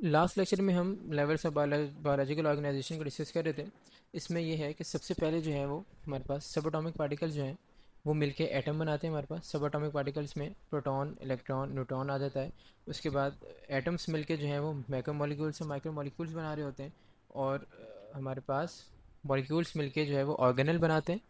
Last lecture में हम levels of biological organization को डिस्कस कर रहे थे। इसमें यह है कि सबसे पहले जो है वो हमारे पास सब एटॉमिक पार्टिकल्स जो हैं वो मिलके एटम बनाते हैं। हमारे पास सब एटॉमिक पार्टिकल्स में प्रोटॉन, इलेक्ट्रॉन, न्यूट्रॉन आ जाता है। उसके बाद एटम्स मिलके जो है वो मैक्रोमोलिक्यूल्स से माइक्रोमोलिक्यूल्स बना रहे होते हैं। और हमारे पास मॉलिक्यूल्स मिलके जो है वो ऑर्गेनल बनाते हैं।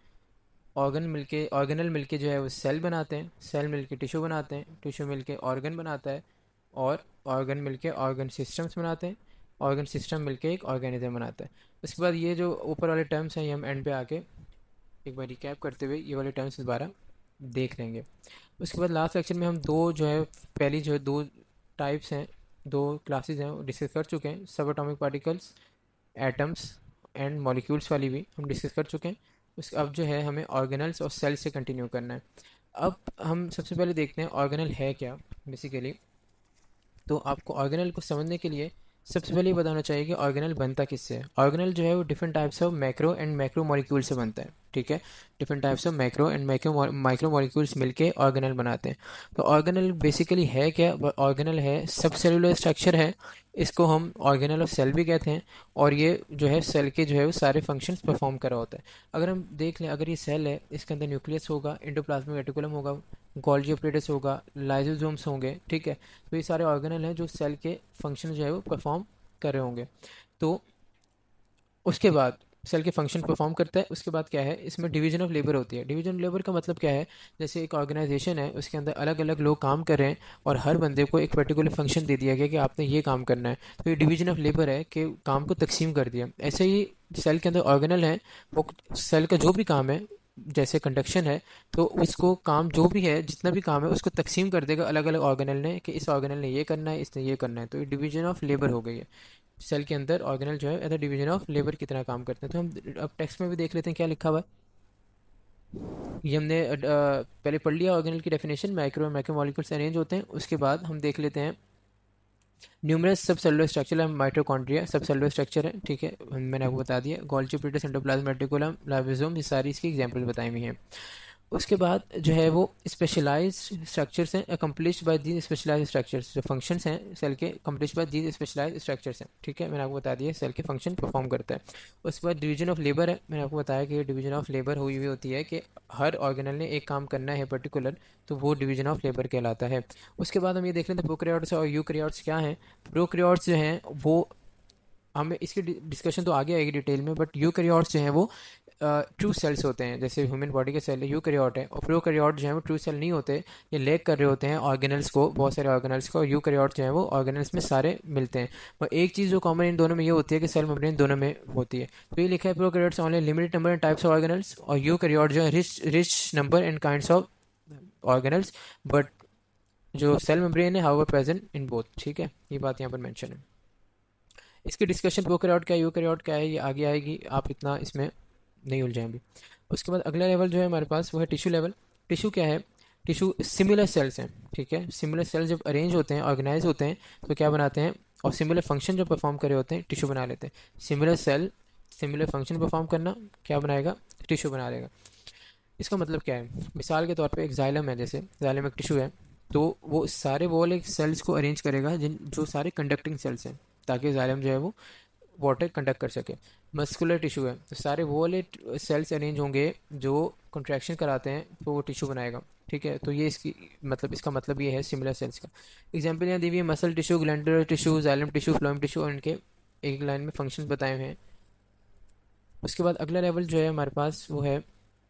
ऑर्गेनल मिलके जो है वो सेल बनाते हैं। सेल मिलके टिश्यू बनाते हैं। टिश्यू मिलके ऑर्गन बनाता है। और ऑर्गन मिलके ऑर्गन सिस्टम्स बनाते हैं। ऑर्गन सिस्टम मिलके एक ऑर्गेनिज्म बनाता है। उसके बाद ये जो ऊपर वाले टर्म्स हैं ये हम एंड पे आके एक बार रिकैप करते हुए ये वाले टर्म्स दोबारा देख लेंगे। उसके बाद लास्ट लेक्चर में हम दो जो है पहली जो है दो टाइप्स हैं, दो क्लासेस हैं वो डिस्कस कर चुके हैं। Sub atomic particles, atoms and molecules वाली भी हम डिस्कस कर चुके हैं। उस अब जो है हमें ऑर्गेनल्स और सेल्स से कंटिन्यू करना है। अब हम सबसे पहले देखते हैं ऑर्गेनल है क्या बेसिकली। तो आपको ऑर्गेनल को समझने के लिए सबसे पहले ये बताना चाहिए कि ऑर्गेनल बनता किससे है। ऑर्गेनल जो है वो different types of macro and macro molecule से बनता है। ठीक है, different types of macro and micro molecules मिलके ऑर्गेनल बनाते हैं। तो ऑर्गेनल बेसिकली है क्या? ऑर्गेनल है सब सेलुलर स्ट्रक्चर है। इसको हम ऑर्गेनल ऑफ सेल भी कहते हैं। और ये जो है सेल के जो है वो सारे फंक्शंस परफॉर्म कर रहा होता है। अगर हम देख लें, अगर ये सेल है, इसके अंदर न्यूक्लियस होगा, एंडोप्लाज्मिक रेटिकुलम होगा, गोल्गी ऑपरेटस होगा, लाइसोसोम्स होंगे। ठीक है, तो ये सारे ऑर्गेनल हैं जो सेल के फंक्शन जो है वो परफॉर्म कर रहे होंगे। तो उसके बाद सेल के फंक्शन परफॉर्म करता है। उसके बाद क्या है, इसमें डिवीजन ऑफ लेबर होती है। डिवीजन ऑफ लेबर का मतलब क्या है? जैसे एक ऑर्गेनाइजेशन है, उसके अंदर अलग अलग लोग काम कर रहे हैं और हर बंदे को एक पर्टिकुलर फंक्शन दे दिया गया कि आपने ये काम करना है। तो ये डिवीजन ऑफ लेबर है कि काम को तकसीम कर दिया। ऐसे ही सेल के अंदर ऑर्गेनल है, वो सेल का जो भी काम है, जैसे कंडक्शन है, तो उसको काम जो भी है, जितना भी काम है, उसको तकसीम कर देगा अलग अलग ऑर्गेनल ने कि इस ऑर्गेनल ने ये करना है, इसने ये करना है। तो ये डिवीजन ऑफ लेबर हो गई है। सेल के अंदर ऑर्गेनल जो है एज डिवीजन ऑफ लेबर की तरह काम करते हैं। तो हम अब टेक्स्ट में भी देख लेते हैं क्या लिखा हुआ है। ये हमने पहले पढ़ लिया ऑर्गेनल की definition, micro macro molecules arrange होते हैं। उसके बाद हम देख लेते हैं न्यूमरस सब सेलुलर स्ट्रक्चर है। माइटोकॉन्ड्रिया सब सेलुलर स्ट्रक्चर है। ठीक है, मैंने आपको बता दिया। Golgi apparatus, endoplasm reticulum, lysosome, ये सारी इसकी एग्जांपल बताई हुई हैं। उसके बाद जो है वो स्पेशलाइज्ड स्ट्रक्चर्स हैं, accomplished by these specialized structures. जो फंक्शंस हैं सेल के, accomplished by these specialized structures हैं। ठीक है, मैंने आपको बता दिया सेल के फंक्शन परफॉर्म करता है। उसके बाद डिवीजन ऑफ लेबर है। मैंने आपको बताया कि डिवीजन ऑफ लेबर हुई हुई होती है कि हर ऑर्गेनल ने एक काम करना है पर्टिकुलर, तो वो डिवीजन ऑफ लेबर कहलाता है। उसके बाद हम ये देख लेते हैं प्रोकैरियोट्स और यूकैरियोट्स क्या हैं। प्रोकैरियोट्स जो हैं वो हमें इसकी डिस्कशन तो आगे आएगी डिटेल में, बट यूकैरियोट्स जो हैं वो ट्रू सेल्स होते हैं। जैसे ह्यूमन बॉडी के सेल यूकैरियोट है, और प्रोकैरियोट जो है वो ट्रू सेल नहीं होते। ये लैक कर रहे होते हैं ऑर्गेनल्स को, बहुत सारे ऑर्गेनल्स को। और यूकैरियोट जो है वो ऑर्गेनल्स में सारे मिलते हैं। और एक चीज़ जो कॉमन इन दोनों में ये होती है कि सेल मेम्ब्रेन दोनों में होती है। तो ये लिखा है prokaryotes only limited number and types of organelles, और यूकैरियोट जो है rich rich number and kinds of organelles, but जो सेल मेम्ब्रेन है हाउ प्रेजेंट इन बोथ। ठीक है, ये बात यहाँ पर मेंशन है। इसकी डिस्कशन प्रोकैरियोट क्या है, यूकैरियोट क्या है, ये आगे आएगी, आप इतना इसमें नहीं उलझें अभी। उसके बाद अगला लेवल जो है हमारे पास वो है टिश्यू लेवल। टिश्यू क्या है? टिश्यू सिमिलर सेल्स हैं। ठीक है, सिमिलर सेल्स जब अरेंज होते हैं, ऑर्गेनाइज होते हैं, तो क्या बनाते हैं, और सिमिलर फंक्शन जब परफॉर्म करे होते हैं टिश्यू बना लेते हैं। Similar cell similar function perform करना क्या बनाएगा? टिश्यू बना लेगा। इसका मतलब क्या है? मिसाल के तौर पे एक जाइलम है, जैसे जाइलम एक टिश्यू है, तो वो सारे वो वाले सेल्स को अरेंज करेगा जिन जो सारे कंडक्टिंग सेल्स हैं, ताकि जाइलम जो है वो वाटर कंडक्ट कर सके। मस्कुलर टिश्यू है, तो सारे वो वाले सेल्स अरेंज होंगे जो कंट्रैक्शन कराते हैं, तो वो टिश्यू बनाएगा। ठीक है, तो ये इसकी मतलब इसका मतलब ये है सिमिलर सेल्स का। एग्जांपल यहाँ दी हुई है, muscle tissue, glandular tissue, xylem tissue, phloem tissue, और इनके एक लाइन में फंक्शन बताए हुए हैं। उसके बाद अगला लेवल जो है हमारे पास वो है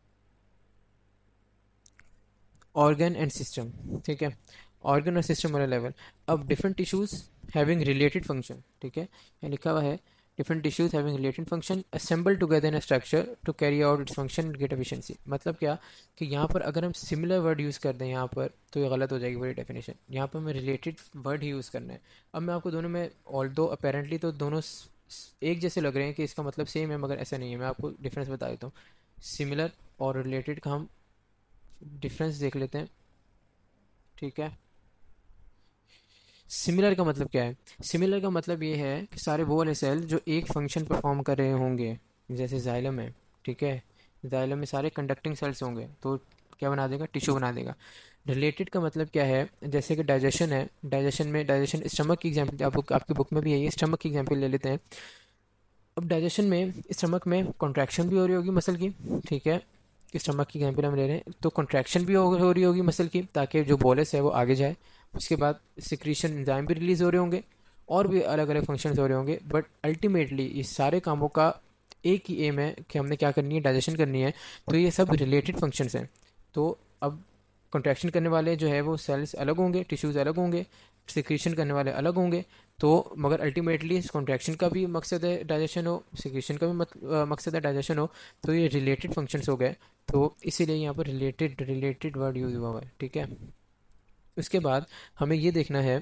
ऑर्गन एंड सिस्टम। ठीक है, ऑर्गन और सिस्टम वाला लेवल। अब different tissues having related function. ठीक है, यहाँ लिखा हुआ है different tissues having related function assemble together in a structure to carry out its function get efficiency. मतलब क्या कि यहाँ पर अगर हम सिमिलर वर्ड यूज़ कर दें यहाँ पर, तो ये गलत हो जाएगी पूरी डेफिनेशन। यहाँ पर हमें रिलेटेड वर्ड ही यूज़ करना है। अब मैं आपको दोनों में, ऑल दो अपेरेंटली तो दोनों एक जैसे लग रहे हैं कि इसका मतलब सेम है, मगर ऐसा नहीं है। मैं आपको डिफरेंस बता देता हूँ। सिमिलर और रिलेटेड का हम डिफरेंस देख लेते हैं। ठीक है, सिमिलर का मतलब क्या है? सिमिलर का मतलब ये है कि सारे वो वाले सेल जो एक फंक्शन परफॉर्म कर रहे होंगे, जैसे जाइलम है। ठीक है, जाइलम में सारे कंडक्टिंग सेल्स होंगे, तो क्या बना देगा, टिश्यू बना देगा। रिलेटेड का मतलब क्या है, जैसे कि डाइजेशन है, डाइजेशन स्टमक की एग्जाम्पल आपकी बुक में भी है, ये स्टमक की एग्जाम्पल ले लेते हैं। अब डाइजेशन में स्टमक में कॉन्ट्रैक्शन भी हो रही होगी मसल की, ठीक है, कि स्टमक की एग्जाम्पल हम ले रहे हैं, तो कॉन्ट्रैक्शन भी हो रही होगी मसल की ताकि जो बोलस है वो आगे जाए। उसके बाद सिक्रीशन एंजाइम भी रिलीज हो रहे होंगे, और भी अलग अलग फंक्शंस हो रहे होंगे, बट अल्टीमेटली इस सारे कामों का एक ही एम है कि हमने क्या करनी है, डाइजेशन करनी है। तो ये सब रिलेटेड फंक्शंस हैं। तो अब कॉन्ट्रैक्शन करने वाले जो है वो सेल्स अलग होंगे, टिश्यूज़ अलग होंगे, सिक्रीशन करने वाले अलग होंगे। तो मगर अल्टीमेटली कॉन्ट्रैक्शन का भी मकसद है डाइजेशन हो, सिक्रीशन का भी मकसद है डाइजेशन हो। तो ये रिलेटेड फंक्शंस हो गए। तो इसीलिए यहाँ पर रिलेटेड रिलेटेड वर्ड यूज़ हुआ हुआ है, ठीक है। उसके बाद हमें ये देखना है,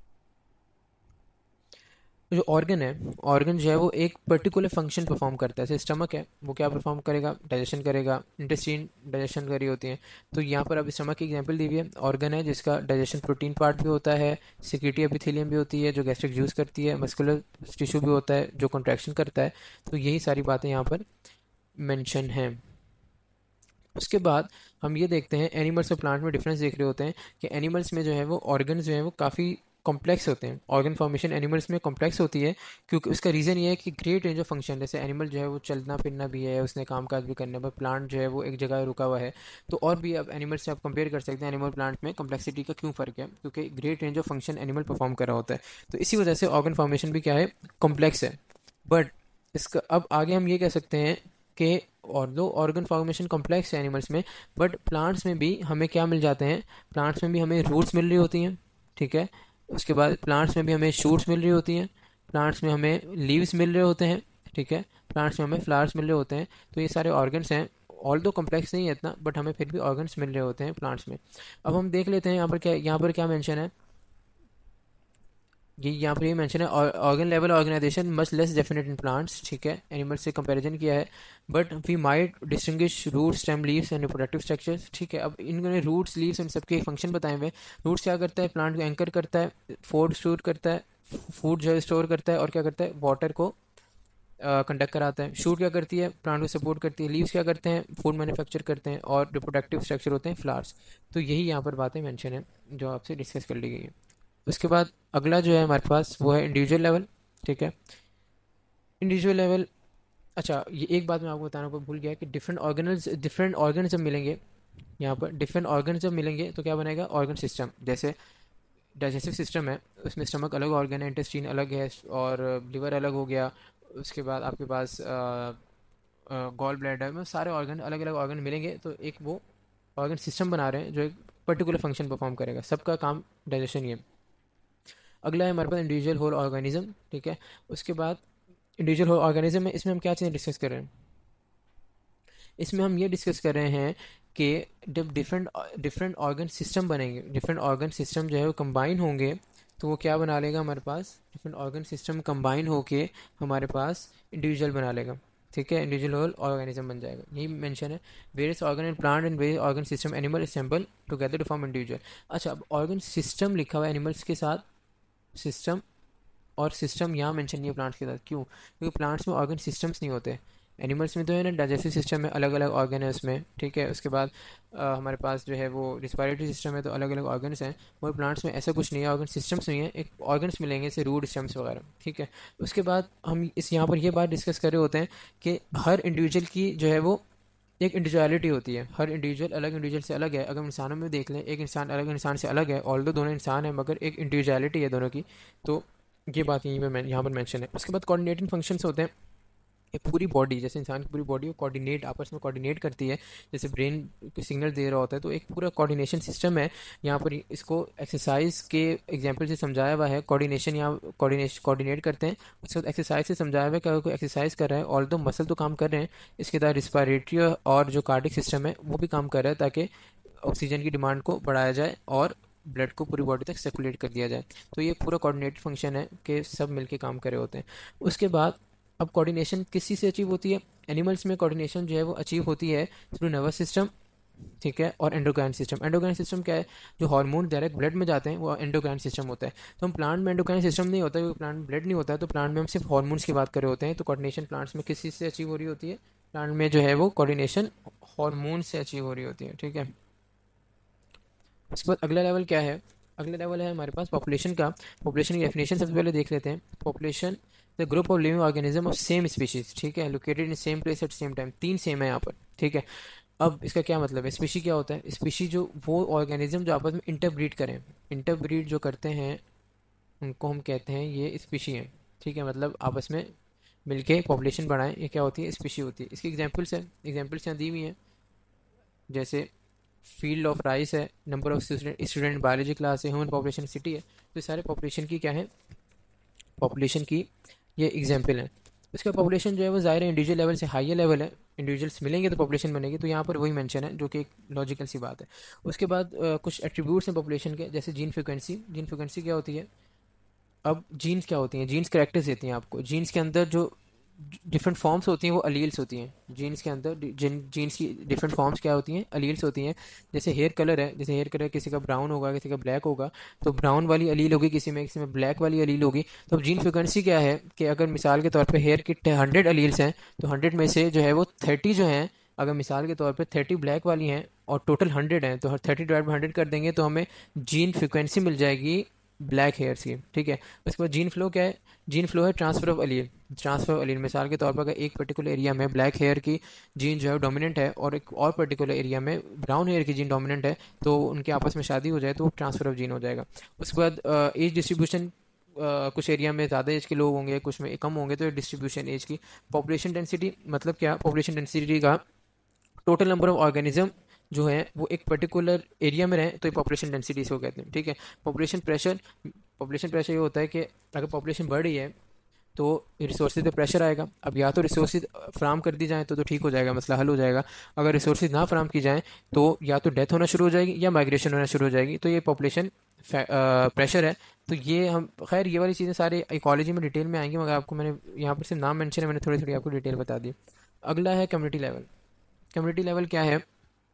जो ऑर्गन है, ऑर्गन जो है वो एक पर्टिकुलर फंक्शन परफॉर्म करता है। जैसे स्टमक है, वो क्या परफॉर्म करेगा, डाइजेशन करेगा, इंटेस्टाइन डाइजेशन कर रही होती है। तो यहाँ पर अब स्टमक की एग्जांपल दी हुई है, ऑर्गन है जिसका डाइजेशन प्रोटीन पार्ट भी होता है, सिक्रीटरी एपिथेलियम भी होती है जो गैस्ट्रिक जूस करती है, मस्कुलर टिश्यू भी होता है जो कॉन्ट्रैक्शन करता है। तो यही सारी बातें यहाँ पर मेंशन हैं। उसके बाद हम ये देखते हैं, एनिमल्स और प्लांट में डिफरेंस देख रहे होते हैं कि एनिमल्स में जो है वो ऑर्गन जो है वो काफ़ी कॉम्प्लेक्स होते हैं। ऑर्गन फॉर्मेशन एनिमल्स में कॉम्प्लेक्स होती है, क्योंकि उसका रीज़न ये है कि ग्रेट रेंज ऑफ फंक्शन, जैसे एनिमल जो है वो चलना फिरना भी है, उसने काम काज भी करना है, पर प्लांट जो है वो एक जगह रुका हुआ है। तो और भी अब एनिमल से आप कंपेयर कर सकते हैं, एनिमल प्लांट में कॉम्प्लेक्सिटी का क्यों फ़र्क है, क्योंकि great range of function animal perform कर रहा होता है। तो इसी वजह से ऑर्गन फॉर्मेशन भी क्या है, कॉम्प्लेक्स है। बट इसका अब आगे हम ये कह सकते हैं कि और दो ऑर्गन फॉर्मेशन कॉम्प्लेक्स है एनिमल्स में, बट प्लांट्स में भी हमें क्या मिल जाते हैं, प्लांट्स में भी हमें रूट्स मिल रही होती हैं, ठीक है। उसके बाद प्लांट्स में भी हमें शूट्स मिल रही होती हैं, प्लांट्स में हमें लीव्स मिल रहे होते हैं, ठीक है, प्लांट्स में हमें फ्लावर्स मिल रहे होते हैं। तो ये सारे ऑर्गन्स हैं, ऑल दो कॉम्प्लेक्स नहीं है इतना, बट हमें फिर भी ऑर्गन्स मिल रहे होते हैं प्लांट्स में। अब हम देख लेते हैं यहाँ पर क्या मेंशन है। ये यहाँ पर ये मेंशन है, organ level organization much less definite in plants, ठीक है, एनिमल्स से कंपैरिजन किया है। But we might distinguish root stem leaves and reproductive structures, ठीक है। अब इन्होंने रूट्स लीव्स इन सबके फंक्शन बताए हुए। रूट्स क्या करता है, प्लांट को एंकर करता है, फूड स्टोर करता है, फूड जो है स्टोर करता है, और क्या करता है, वाटर को कंडक्ट कराता है। शूट क्या करती है, प्लांट को सपोर्ट करती है। लीव्स क्या करते हैं, फूड मैन्युफैक्चर करते हैं, और रिप्रोडक्टिव स्ट्रक्चर होते हैं फ्लावर्स। तो यही यहाँ पर बातें मेंशन है जो आपसे डिस्कस कर ली गई है। उसके बाद अगला जो है हमारे पास वो है इंडिविजुअल लेवल, ठीक है। इंडिविजुअल लेवल, अच्छा ये एक बात मैं आपको बताना को भूल गया कि डिफरेंट ऑर्गन जब मिलेंगे, यहाँ पर डिफरेंट ऑर्गन जब मिलेंगे तो क्या बनेगा, ऑर्गन सिस्टम। जैसे डाइजेस्टिव सिस्टम है, उसमें स्टमक अलग ऑर्गन है, इंटेस्टाइन अलग है, और लिवर अलग हो गया। उसके बाद आपके पास गॉल ब्लैडर में सारे ऑर्गन, अलग अलग ऑर्गन मिलेंगे तो एक वो ऑर्गन सिस्टम बना रहे हैं जो एक पर्टिकुलर फंक्शन परफॉर्म करेगा, सबका काम डाइजेशन ही है। अगला है हमारे पास इंडिविजुअल होल ऑर्गेनिज्म, ठीक है। उसके बाद इंडिविजुअल होल ऑर्गेनिज्म में इसमें हम क्या चीज़ें डिस्कस कर रहे हैं, इसमें हम ये डिस्कस कर रहे हैं कि जब डिफरेंट डिफरेंट ऑर्गन सिस्टम बनेंगे, डिफरेंट ऑर्गन सिस्टम जो है वो कंबाइन होंगे, तो वो क्या बना लेगा हमारे पास, डिफरेंट ऑर्गन सिस्टम कंबाइन होके हमारे पास इंडिविजुअल बना लेगा, ठीक है, इंडिविजुअल होल ऑर्गेनिज्म बन जाएगा। यही मेंशन है, various organ and plant and various organ system animal assemble together to form individual. अच्छा, अब ऑर्गन सिस्टम लिखा हुआ है एनिमल्स के साथ, सिस्टम, और सिस्टम यहाँ मेंशन नहीं है प्लांट्स के साथ, क्यों, क्योंकि प्लांट्स में ऑर्गन सिस्टम्स नहीं होते। एनिमल्स में तो है ना, डाइजेस्टिव सिस्टम है, अलग अलग ऑर्गन है उसमें, ठीक है। उसके बाद हमारे पास जो है वो रिस्पायरेटरी सिस्टम है, तो अलग अलग ऑर्गन्स हैं। और प्लांट्स में ऐसा कुछ नहीं है, ऑर्गन सिस्टम्स नहीं है, एक ऑर्गन्स मिलेंगे जैसे रूट स्टेम्स वगैरह, ठीक है। उसके बाद हम इस यहाँ पर ये बात डिस्कस कर रहे होते हैं कि हर इंडिविजुअल की जो है वो एक इंडिविजुअलिटी होती है, हर इंडिविजुअल अलग इंडिविजुअल से अलग है। अगर इंसानों में देख लें, एक इंसान अलग इंसान से अलग है, ऑल्दो दोनों इंसान है मगर एक इंडिविजुअलिटी है दोनों की। तो ये बात यहीं पे यहाँ पर मेंशन है। उसके बाद कोऑर्डिनेटिंग फंक्शंस होते हैं, एक पूरी बॉडी, जैसे इंसान की पूरी बॉडी को कोऑर्डिनेट, आपस में कोऑर्डिनेट करती है, जैसे ब्रेन सिग्नल दे रहा होता है, तो एक पूरा कोऑर्डिनेशन सिस्टम है। यहाँ पर इसको एक्सरसाइज के एग्जांपल से समझाया हुआ है, कोऑर्डिनेशन, यहाँ कोऑर्डिनेट करते हैं। उसके बाद एक्सरसाइज से समझाया हुआ है कि अगर कोई एक्सरसाइज कर रहा है, ऑल दो मसल तो काम कर रहे हैं, इसके बाद रिस्पायरेटरी और जो कार्डिक सिस्टम है वो भी काम कर रहा है, ताकि ऑक्सीजन की डिमांड को बढ़ाया जाए और ब्लड को पूरी बॉडी तक सर्कुलेट कर दिया जाए। तो ये पूरा कोऑर्डिनेटेड फंक्शन है कि सब मिलके काम कर रहे होते हैं। उसके बाद अब कोऑर्डिनेशन किसी से अचीव होती है, एनिमल्स में कोऑर्डिनेशन जो है वो अचीव होती है थ्रू नर्वस सिस्टम, ठीक है, और एंडोक्राइन सिस्टम। एंडोक्राइन सिस्टम क्या है, जो हार्मोन डायरेक्ट ब्लड में जाते हैं वो एंडोक्राइन सिस्टम होता है। तो हम प्लांट में एंडोक्राइन सिस्टम नहीं होता, क्योंकि प्लांट ब्लड नहीं होता है, तो प्लांट में हम सिर्फ हार्मोन्स की बात कर रहे होते हैं। तो कोऑर्डिनेशन प्लांट्स में किस चीज़ से अचीव हो रही होती है, प्लांट में जो है वो कोऑर्डिनेशन हार्मोन से अचीव हो रही होती है, ठीक है। उसके बाद अगला लेवल क्या है, अगला लेवल है हमारे पास पॉपुलेशन का। पॉपुलेशन की डेफिनेशन सबसे पहले देख लेते हैं। Population the group of living organism of same species, ठीक है, located in same place at same time, तीन सेम है यहाँ पर, ठीक है। अब इसका क्या मतलब है, स्पीशी क्या होता है, स्पीशी जो वो ऑर्गेनिज्म जो आपस में इंटरब्रीड करें, इंटरब्रीड जो करते हैं उनको हम कहते हैं ये स्पीशी हैं, ठीक है, मतलब आपस में मिलके पॉपुलेशन बढ़ाएं, ये क्या होती है, स्पीशी होती है। इसकी एग्जांपल्स है, एग्जांपल्स यहाँ दी हुई हैं, जैसे फील्ड ऑफ राइस है, number of student biology class है, ह्यूमन पॉपुलेशन सिटी है, तो ये सारे पॉपुलेशन की क्या है, पॉपुलेशन की ये एग्जाम्पल है। इसका पॉपुलेशन जो है वो ज़ाहिर है इंडिविजुअल लेवल से हाइयर लेवल है, इंडिविजुअल्स मिलेंगे तो पॉपुलेशन बनेगी, तो यहाँ पर वही मेंशन है जो कि एक लॉजिकल सी बात है। उसके बाद कुछ एट्रीब्यूट्स हैं पॉपुलेशन के, जैसे जीन फ्रिक्वेंसी। जीन फ्रिक्वेंसी क्या होती है, अब जीन्स क्या होती हैं, जीन्स करेक्टर्स देती हैं आपको, जीन्स के अंदर जो डिफरेंट फॉर्म्स होती हैं वो अलील्स होती हैं, जीन्स के अंदर जिन जीन्स की डिफरेंट फॉर्म्स क्या होती हैं, अलील्स होती हैं। जैसे हेयर कलर है, जैसे हेयर कलर किसी का ब्राउन होगा, किसी का ब्लैक होगा, तो ब्राउन वाली अलील होगी किसी में ब्लैक वाली अलील होगी। तो अब जीन फ्रिक्वेंसी क्या है कि अगर मिसाल के तौर पर हेयर की 100 अलील्स हैं, तो 100 में से जो है वो 30 जो हैं, अगर मिसाल के तौर पे 30 ब्लैक वाली हैं और टोटल 100 हैं, तो 30 डिवाइड बाई 100 कर देंगे तो हमें जीन फ्रिक्वेंसी मिल जाएगी ब्लैक हेयर्स की, ठीक है। उसके बाद जीन फ्लो क्या है, जीन फ्लो है transfer of allele, transfer of allele. मिसाल के तौर पर अगर एक पर्टिकुलर एरिया में ब्लैक हेयर की जीन जो है डोमिनेंट है और एक और पर्टिकुलर एरिया में ब्राउन हेयर की जीन डोमिनेंट है, तो उनके आपस में शादी हो जाए तो ट्रांसफर ऑफ जीन हो जाएगा। उसके बाद एज डिस्ट्रीब्यूशन, कुछ एरिया में ज़्यादा एज के लोग होंगे, कुछ में कम होंगे, तो डिस्ट्रीब्यूशन एज की। पॉपुलेशन डेंसिटी मतलब क्या, पॉपुलेशन डेंसिटी का टोटल नंबर ऑफ ऑर्गेनिज्म जो है वो एक पर्टिकुलर एरिया में रहे तो ये पॉपुलेशन डेंसिटी इसको कहते हैं, ठीक है। पॉपुलेशन प्रेशर, पॉपुलेशन प्रेशर ये होता है कि अगर पॉपुलेशन बढ़ रही है तो रिसोर्सेज पे प्रेशर आएगा। अब या तो रिसोर्सेज फ्राहम कर दी जाए तो ठीक हो जाएगा, मसला हल हो जाएगा। अगर रिसोर्सेज ना फ्राहम की जाए तो या तो डेथ होना शुरू हो जाएगी या माइग्रेशन होना शुरू हो जाएगी, तो ये पॉपुलेशन प्रेशर है। तो ये हम खैर ये वाली चीज़ें सारी इकोलॉजी में डिटेल में आएंगी, मगर आपको मैंने यहाँ पर सिर्फ नाम मेंशन है, मैंने थोड़ी थोड़ी आपको डिटेल बता दी। अगला है कम्युनिटी लेवल। कम्युनिटी लेवल क्या है,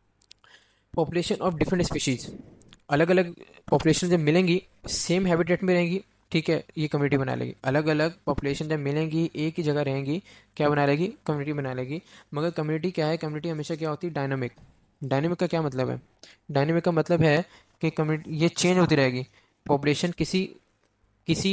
पॉपुलेशन ऑफ डिफरेंट स्पीशीज, अलग अलग पॉपुलेशन जब मिलेंगी सेम हैबिटेट में रहेंगी, ठीक है, ये कम्युनिटी बना लेगी। अलग अलग पॉपुलेशन जब मिलेंगी एक ही जगह रहेंगी, क्या बना लेगी, कम्युनिटी बना लेगी। मगर कम्युनिटी क्या है, कम्युनिटी हमेशा क्या होती है, डायनामिक। डायनामिक का क्या मतलब है, डायनामिक का मतलब है कि कम्युनिटी ये चेंज होती रहेगी। पॉपुलेशन किसी किसी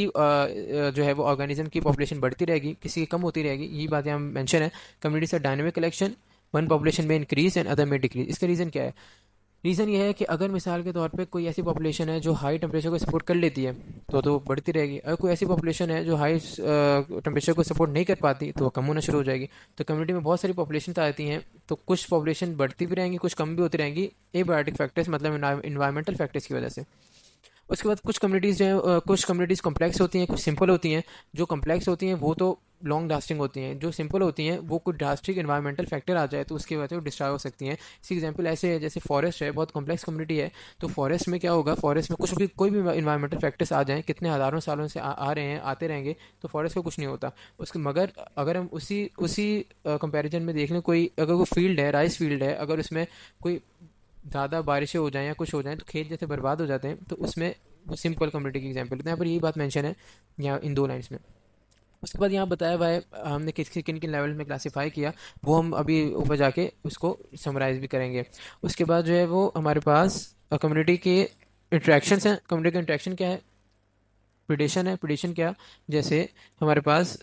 जो है वो ऑर्गेनिज्म की पॉपुलेशन बढ़ती रहेगी, किसी की कम होती रहेगी, यही बात यहाँ मेंशन है। कम्युनिटी से डायनामिक कलेक्शन, वन पॉपुलेशन में इंक्रीज एंड अदर में डिक्रीज। इसका रीज़न क्या है, रीज़न ये है कि अगर मिसाल के तौर पे कोई ऐसी पॉपुलेशन है जो हाई टेम्परेचर को सपोर्ट कर लेती है तो बढ़ती रहेगी। अगर कोई ऐसी पॉपुलेशन है जो हाई टेम्परेचर को सपोर्ट नहीं कर पाती तो वो कम होना शुरू हो जाएगी। तो कम्युनिटी में बहुत सारी पॉपुलेशन आती हैं, तो कुछ पॉपुलेशन बढ़ती भी रहेंगी, कुछ कम भी होती रहेंगी, एबायोटिक फैक्टर्स मतलब इन्वायरमेंटल फैक्टर्स की वजह से। उसके बाद कुछ कम्युनिटीज़ जो है, कुछ कम्युनिटीज़ कॉम्प्लेक्स होती हैं, कुछ सिंपल होती हैं। जो कॉम्प्लेक्स होती हैं वो तो लॉन्ग लास्टिंग होती हैं, जो सिंपल होती हैं वो कुछ ड्रास्टिक इन्वायरमेंटल फैक्टर आ जाए तो उसकी वजह से वो डिस्ट्रॉय हो सकती हैं। इसकी एग्जांपल ऐसे है, जैसे फॉरेस्ट है, बहुत कॉम्प्लेक्स कम्युनिटी है, तो फॉरेस्ट में क्या होगा, फॉरेस्ट में कुछ भी कोई भी इन्वायरमेंटल फैक्टर्स आ जाएँ, कितने हज़ारों सालों से आ रहे हैं, आते रहेंगे, तो फॉरेस्ट को कुछ नहीं होता उसके। मगर अगर हम उसी उसी कंपैरिजन में देख लें, कोई अगर वो फील्ड है, राइस फील्ड है, अगर उसमें कोई ज़्यादा बारिशें हो जाएँ या कुछ हो जाए तो खेत जैसे बर्बाद हो जाते हैं, तो उसमें वो सिंपल कम्युनिटी की एग्जांपल है। तो यहाँ पर यही बात मेंशन है यहाँ इन दो लाइन्स में। उसके बाद यहाँ बताया हुआ है हमने किन किन लेवल में क्लासीफाई किया, वो हम अभी ऊपर जाके उसको समराइज भी करेंगे। उसके बाद जो है वो हमारे पास कम्युनिटी के इंट्रैक्शंस हैं। कम्युनिटी का इंट्रैक्शन क्या है, प्रिडेशन है। प्रिडेशन क्या, जैसे हमारे पास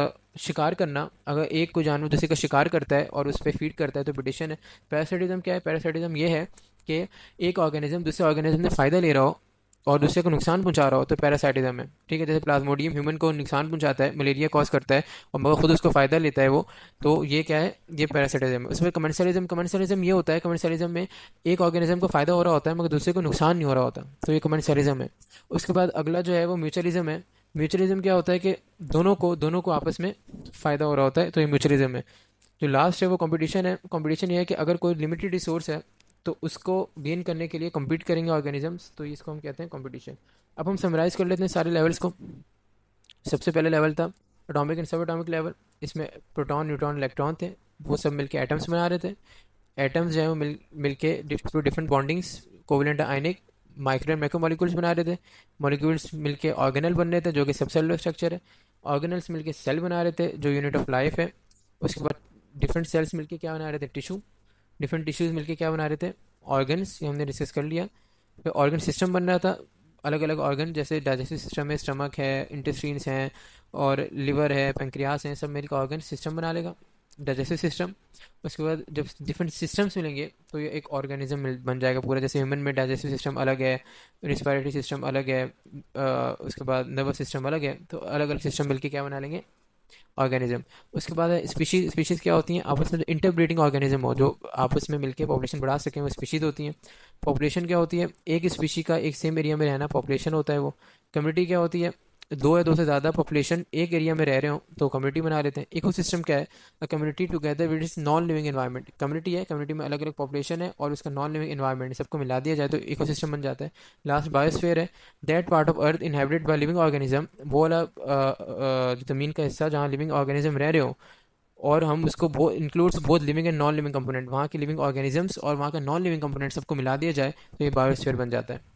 शिकार करना, अगर एक कोई जानवर दूसरे का शिकार करता है और उस पर फीड करता है तो प्रिडेशन है। पैरासाइटिज्म क्या है, पैरासाइटिज्म ये है कि एक ऑर्गेनिज्म दूसरे ऑर्गेनिज्म से फ़ायदा ले रहा हो और दूसरे को नुकसान पहुंचा रहा हो तो पैरासाइटिज्म है, ठीक है। जैसे प्लाज्मोडियम ह्यूमन को नुकसान पहुंचाता है, मलेरिया कॉज करता है, और मगर खुद उसको फ़ायदा लेता है वो, तो ये क्या है, ये पैरासाइटिज्म है। उसमें कमर्शियलिज्म, कमर्शियलिज्म ये होता है, कमर्शियलिज्म में एक ऑर्गेनिज्म को फ़ायदा हो रहा होता है मगर दूसरे को नुकसान नहीं हो रहा होता, तो ये कमर्शियलिज्म है। उसके बाद अगला जो है वो म्यूचुअलिज्म है। म्यूचुअलिज्म क्या होता है कि दोनों को आपस में फ़ायदा हो रहा होता है, तो ये म्यूचुअलिज्म है। जो लास्ट है वो कंपटीशन है। कंपटीशन ये है कि अगर कोई लिमिटेड रिसोर्स है तो उसको गेन करने के लिए कम्पीट करेंगे ऑर्गेनिजम्स, तो इसको हम कहते हैं कंपटीशन। अब हम समराइज कर लेते हैं सारे लेवल्स को। सबसे पहले लेवल था atomic and sub atomic level. इसमें प्रोटॉन, न्यूट्रॉन, इलेक्ट्रॉन थे, वो सब मिलके एटम्स बना रहे थे। एटम्स जो है वो मिलके different bondings, covalent ionic, micro and macro molecules बना रहे थे। मॉलिक्यूल्स मिलके ऑर्गेनल बन रहे थे जो कि सब सेलुलर स्ट्रक्चर है। ऑर्गेनल्स मिलके सेल बना रहे थे जो यूनिट ऑफ लाइफ है। उसके बाद डिफरेंट सेल्स मिलके क्या बना रहे थे, टिश्यू। डिफरेंट टिश्यूज मिलके क्या बना रहे थे, ऑर्गन्स, ये हमने डिस्कस कर लिया। फिर ऑर्गन सिस्टम बन रहा था, अलग अलग ऑर्गन, जैसे डाइजेस्टिव सिस्टम है, स्टमक है, इंटेस्टाइन्स हैं, और लिवर है, पेंक्रियास हैं, सब मिलकर ऑर्गन सिस्टम बना लेगा, डाइजेस्टिव सिस्टम। उसके बाद जब डिफरेंट सिस्टम्स मिलेंगे तो ये एक ऑर्गेनिज्म बन जाएगा पूरा। जैसे ह्यूमन में डाइजेस्टिव सिस्टम अलग है, रिस्पायरेटरी सिस्टम अलग है, उसके बाद नर्वस सिस्टम अलग है, तो अलग अलग सिस्टम मिलके क्या बना लेंगे, ऑर्गेनिज्म। उसके बाद है स्पीशीज। स्पीशीज क्या होती हैं, आपस में जो इंटरब्रीडिंग ऑर्गेनिज्म हो, जो आपस में मिलके पॉपुलेशन बढ़ा सकें, वो स्पीशीज होती हैं। पॉपुलेशन क्या होती है, एक स्पीशी का एक सेम एरिया में रहना पॉपुलेशन होता है वो। कम्युनिटी क्या होती है, दो या दो से ज़्यादा पॉपुलेशन एक एरिया में रह रहे हो तो कम्युनिटी बना लेते हैं। इकोसिस्टम क्या है, a community together with is non living environment. Community है, कम्युनिटी में अलग अलग पॉपुलेशन है और उसका नॉन लिविंग एनवायरनमेंट, सबको मिला दिया जाए तो इकोसिस्टम बन जाता है। लास्ट बायोस्फीयर है, that part of earth inhabited by living organism, वो वाला ज़मीन का हिस्सा जहाँ लिविंग ऑर्गेनिज्म रह रहे हो, और हम उसको वो includes both living and non living component, वहाँ के लिविंग ऑर्गेनिजम्स और वहाँ का नॉन लिविंग कंपोनेंट सबको मिला दिया जाए तो ये बायोस्फीयर बन जाता है।